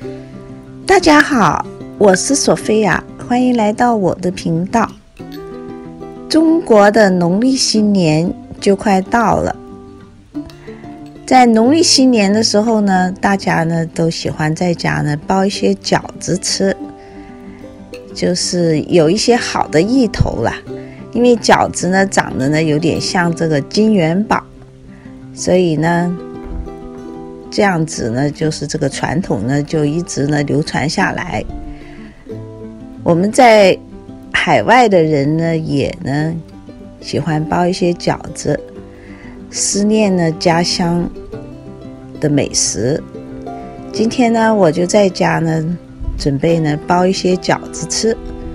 大家好，我是索菲亚，欢迎来到我的频道。中国的农历新年就快到了，在农历新年的时候呢，大家呢都喜欢在家呢包一些饺子吃，就是有一些好的意头啦。因为饺子呢长得呢有点像这个金元宝，所以呢这样子呢就是这个传统呢就一直呢流传下来。我们在海外的人呢也呢喜欢包一些饺子，思念呢家乡的美食。今天呢我就在家呢准备呢包一些饺子吃，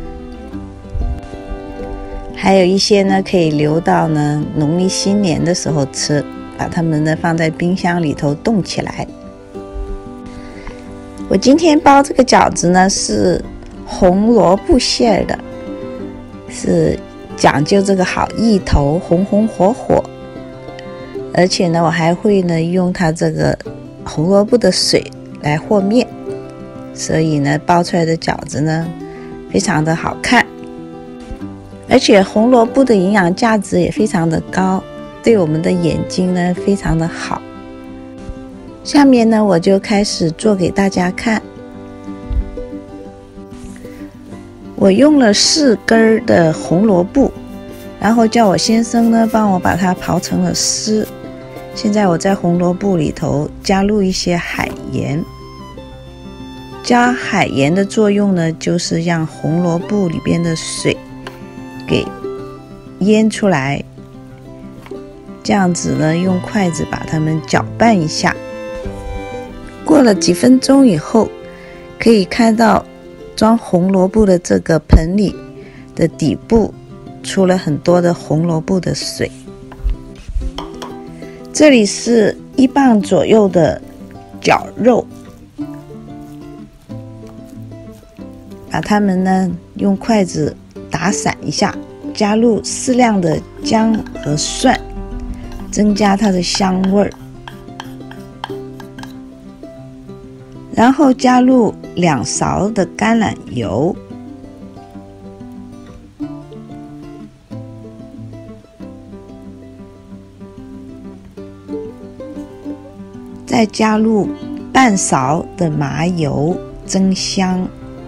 还有一些呢可以留到呢农历新年的时候吃，把它们呢放在冰箱里头冻起来。我今天包这个饺子呢是红萝卜馅的，是讲究这个好意头，红红火火。而且呢我还会呢用它这个红萝卜的水来和面，所以呢包出来的饺子呢非常的好看。而且红萝卜的营养价值也非常的高，对我们的眼睛呢非常的好。下面呢我就开始做给大家看。我用了4根的红萝卜，然后叫我先生呢帮我把它刨成了丝。现在我在红萝卜里头加入一些海盐。加海盐的作用呢就是让红萝卜里边的水给腌出来，这样子呢用筷子把它们搅拌一下。过了几分钟以后，可以看到装红萝卜的这个盆里的底部出了很多的红萝卜的水。这里是1磅左右的绞肉，把它们呢用筷子打散一下，加入适量的姜和蒜，增加它的香味儿。然后加入2勺的橄榄油，再加入半勺的麻油增香。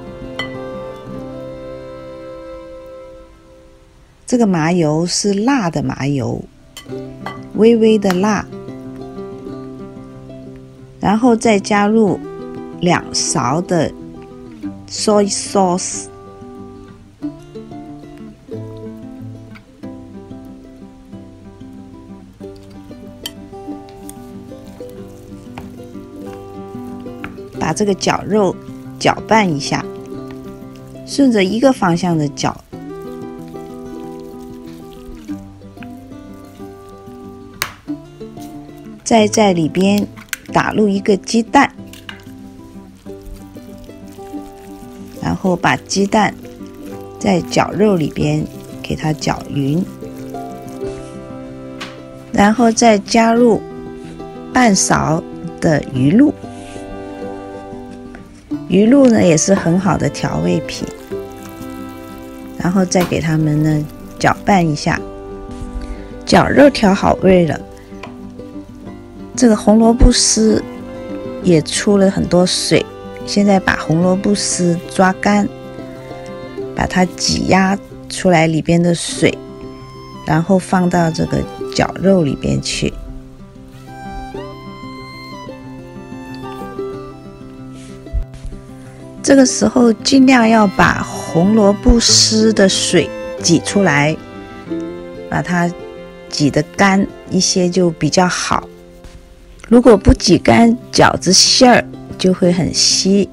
这个麻油是辣的麻油，微微的辣。然后再加入2勺的 soy sauce， 把这个绞肉搅拌一下，顺着一个方向的搅。再在里边打入一个鸡蛋，然后把鸡蛋在绞肉里边给它搅匀，然后再加入半勺的鱼露。鱼露呢也是很好的调味品，然后再给它们呢搅拌一下。绞肉调好味了，这个红萝卜丝也出了很多水，现在把红萝卜丝抓干，把它挤压出来里边的水，然后放到这个绞肉里边去。这个时候尽量要把红萝卜丝的水挤出来，把它挤得干一些就比较好。如果不挤干，饺子馅儿就会很稀。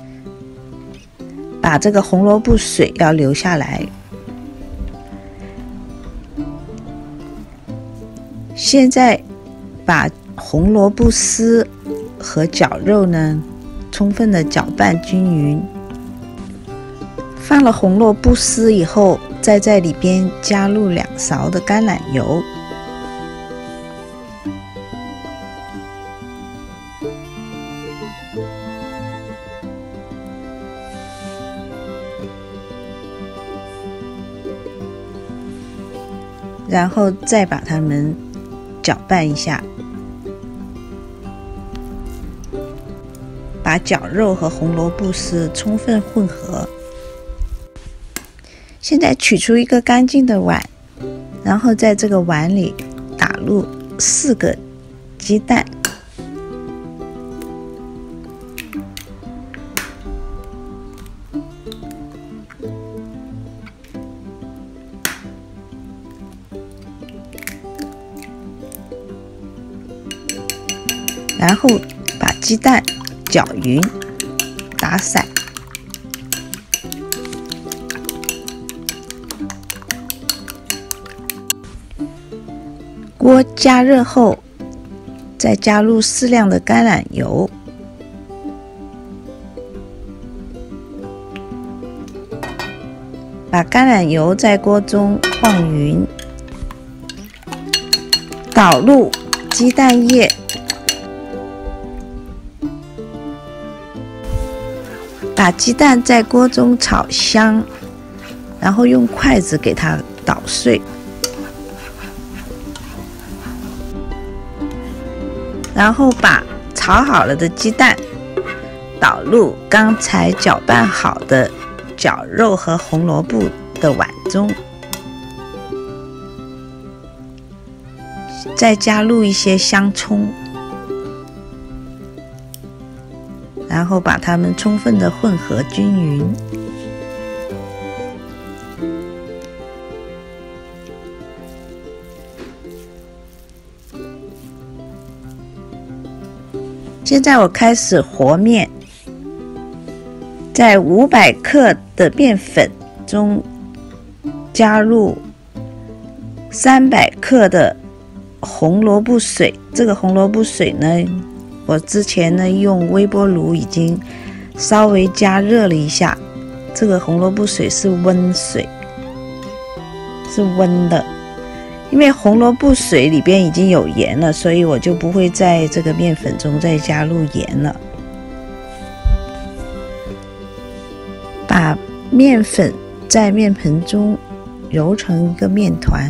把这个红萝卜水要留下来。现在把红萝卜丝和绞肉呢充分的搅拌均匀。放了红萝卜丝以后，再在里边加入2勺的橄榄油。 然后再把它们搅拌一下，把绞肉和红萝卜丝充分混合。现在取出一个干净的碗，然后在这个碗里打入4个鸡蛋，然后把鸡蛋搅匀，打散。锅加热后，再加入适量的橄榄油，把橄榄油在锅中晃匀，倒入鸡蛋液，把鸡蛋在锅中炒香，然后用筷子给它捣碎。然后把炒好了的鸡蛋倒入刚才搅拌好的绞肉和红萝卜的碗中，再加入一些香葱，然后把它们充分的混合均匀。现在我开始和面，在500克的面粉中加入300克的红萝卜水。这个红萝卜水呢，我之前呢用微波炉已经稍微加热了一下，这个红萝卜水是温水，是温的。因为红萝卜水里边已经有盐了，所以我就不会在这个面粉中再加入盐了。把面粉在面盆中揉成一个面团，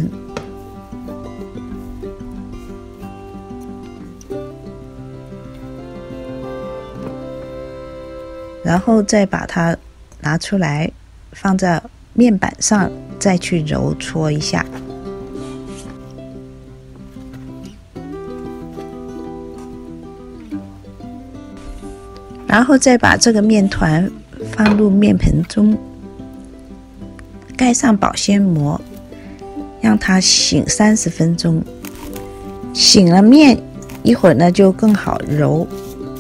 然后再把它拿出来放在面板上，再去揉搓一下。然后再把这个面团放入面盆中，盖上保鲜膜，让它醒30分钟。醒了面一会儿呢，就更好揉。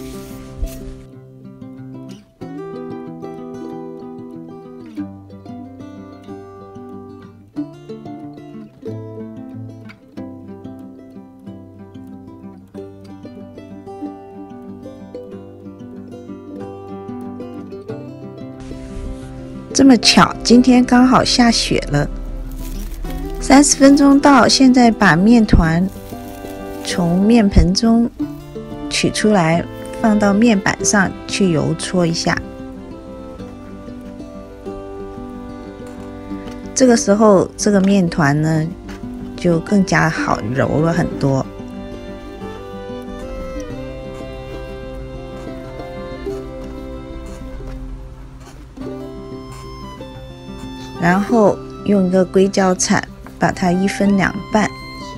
这么巧，今天刚好下雪了。30分钟到，现在把面团从面盆中取出来，放到面板上去揉搓一下。这个时候，这个面团呢就更加好揉了很多。然后用一个硅胶铲把它1分2半，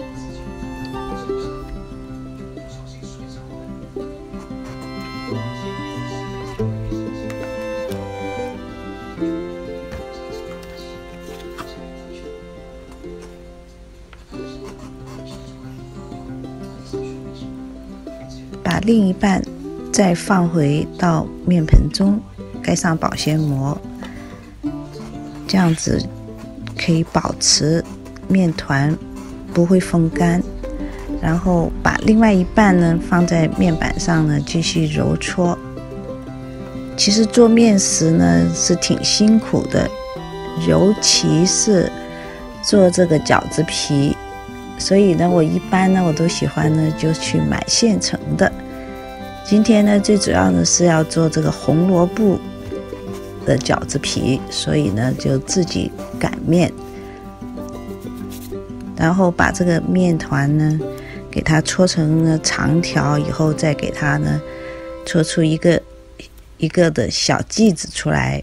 把另一半再放回到面盆中，盖上保鲜膜。这样子可以保持面团不会风干，然后把另外一半呢放在面板上呢继续揉搓。其实做面食呢是挺辛苦的，尤其是做这个饺子皮，所以呢我一般呢我都喜欢呢就去买现成的。今天呢最主要的是要做这个红萝卜的饺子皮，所以呢就自己擀面， 然后把这个面团呢，给它搓成长条以后，再给它呢搓出一个一个的小剂子出来。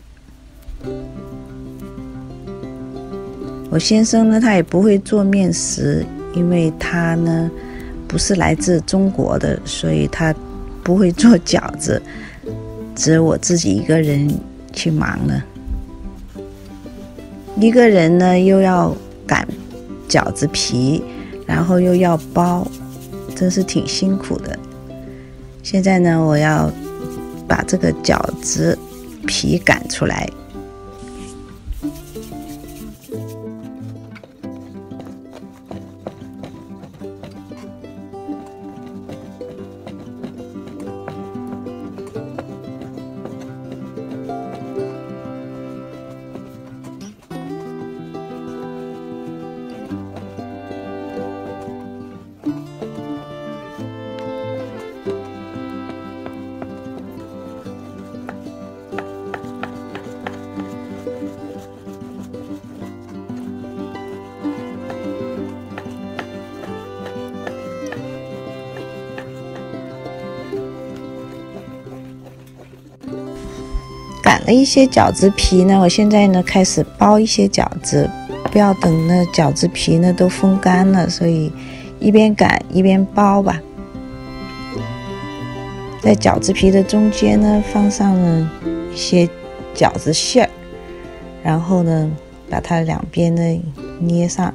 我先生呢，他也不会做面食，因为他呢不是来自中国的，所以他不会做饺子，只有我自己一个人去忙了。一个人呢又要擀饺子皮，然后又要包，真是挺辛苦的。现在呢，我要把这个饺子皮擀出来。擀了一些饺子皮呢，我现在呢开始包一些饺子，不要等那饺子皮呢都风干了，所以一边擀一边包吧。在饺子皮的中间呢放上了一些饺子馅儿，然后呢把它两边呢捏上。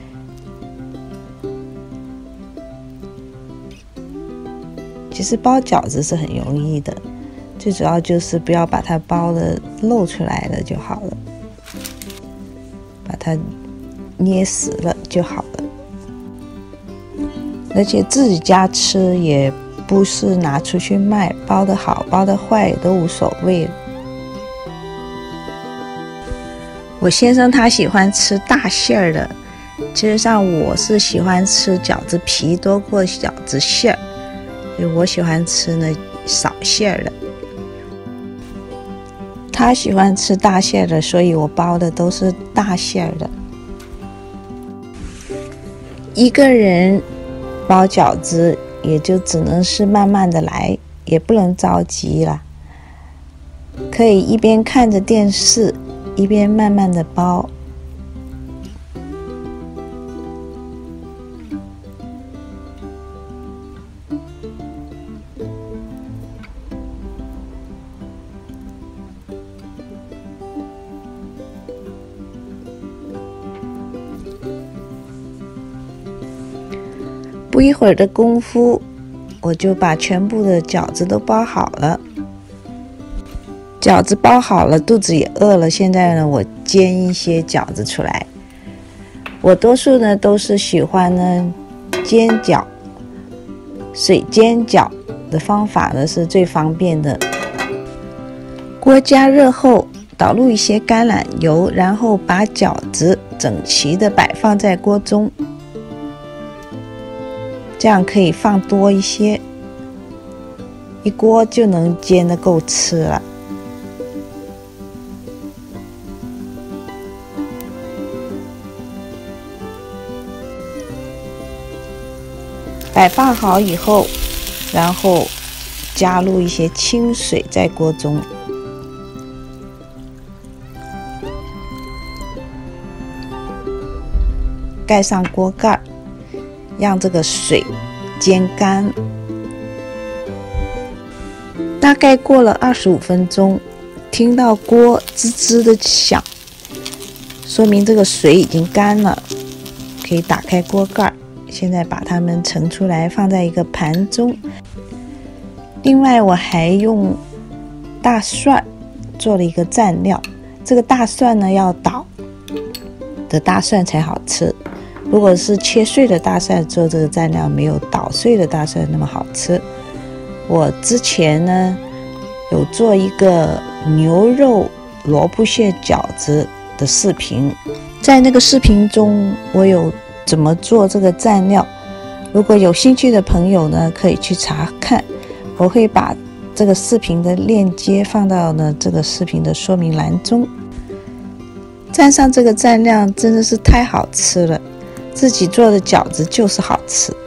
其实包饺子是很容易的，最主要就是不要把它包的露出来了就好了，把它捏实了就好了。而且自己家吃也不是拿出去卖，包的好包的坏都无所谓。我先生他喜欢吃大馅儿的，其实上我是喜欢吃饺子皮多过饺子馅儿，所以我喜欢吃呢少馅儿的。他喜欢吃大馅的，所以我包的都是大馅的。一个人包饺子也就只能是慢慢的来，也不能着急了，可以一边看着电视一边慢慢的包。不一会儿的功夫，我就把全部的饺子都包好了。饺子包好了，肚子也饿了，现在呢，我煎一些饺子出来。我多数呢都是喜欢呢煎饺，水煎饺的方法呢是最方便的。锅加热后，倒入一些橄榄油，然后把饺子整齐的摆放在锅中。这样可以放多一些，一锅就能煎得够吃了。摆放好以后，然后加入一些清水在锅中，盖上锅盖，让这个水煎干。大概过了25分钟，听到锅滋滋的响，说明这个水已经干了，可以打开锅盖。现在把它们盛出来，放在一个盘中。另外我还用大蒜做了一个蘸料，这个大蒜呢要捣的大蒜才好吃，如果是切碎的大蒜做这个蘸料，没有捣碎的大蒜那么好吃。我之前呢有做一个牛肉萝卜馅饺子的视频，在那个视频中我有怎么做这个蘸料，如果有兴趣的朋友呢可以去查看，我会把这个视频的链接放到呢这个视频的说明栏中。蘸上这个蘸料真的是太好吃了， 自己做的饺子就是好吃。